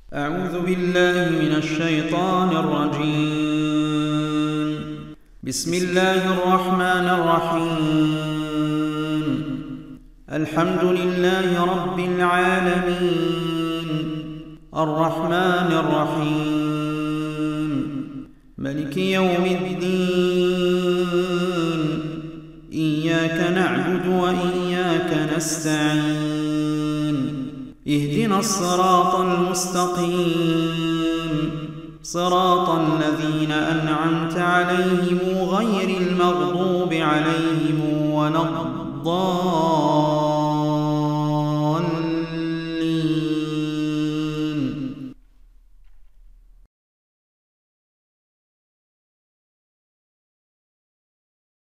أعوذ بالله من الشيطان الرجيم. بسم الله الرحمن الرحيم. الحمد لله رب العالمين، الرحمن الرحيم، ملك يوم الدين، إياك نعبد وإياك نستعين، اهدنا الصراط المستقيم، صراط الذين أنعمت عليهم غير المغضوب عليهم ولا الضالين.